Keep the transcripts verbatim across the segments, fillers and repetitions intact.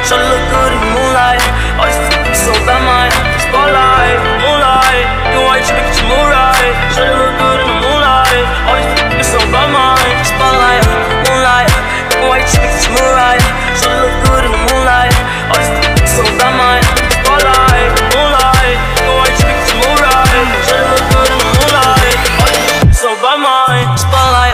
Tryna look good in the moonlight. All these f***ing so bad, my spotlight, moonlight. You white chick, get your mood right. Tryna look good in the moonlight. All these f***ing so bad, my spotlight, moonlight. You white chick, get your mood right. Tryna look good in the moonlight. All these f***ing so bad, my spotlight, moonlight. You white chick, get your mood right. Tryna look good in the moonlight. All these f***ing so bad, my spotlight.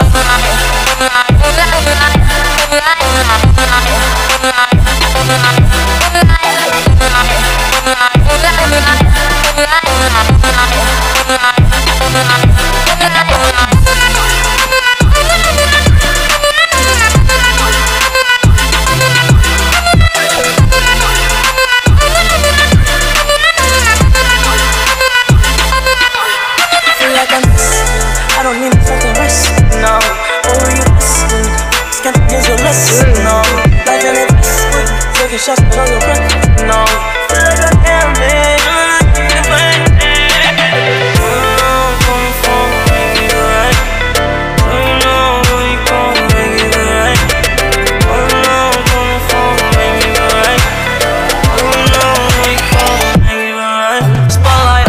I don't need fucking rest, no. Over you listen, can't use your lesson, no. Like an investment, taking shots but on your breath, no. Feel like a damn man, if I ain't dead. I'm coming for make it right. So you know when you come, make it right. Oh no, I'm coming for make it right. Oh no, when you come, make it right. Spotlight.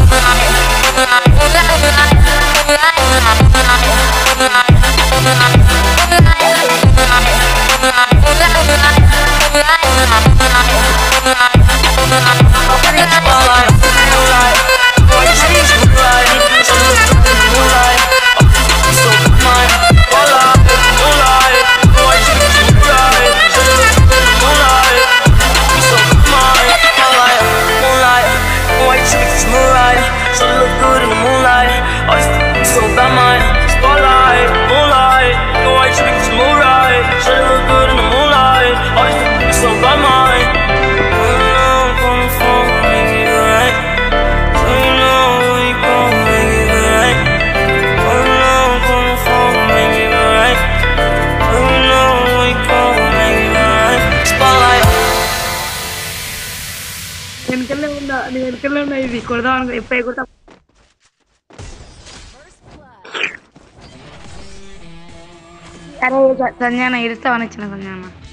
ఇది కొడదాం ఎప్పుడు కొడతా అరే సంజన ఇరుస్తావని ఇచ్చిన సంజన